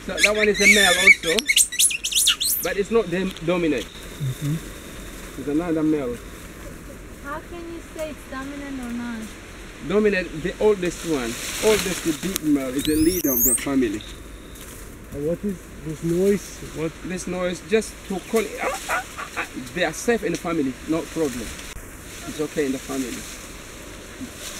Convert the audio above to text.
So that one is a male also, but it's not the dominant. It's another male. How can you say it's dominant or not? Dominant, the oldest one, oldest big male is the leader of the family. And what is this noise? What? This noise just to call it, they are safe in the family, no problem. It's okay in the family.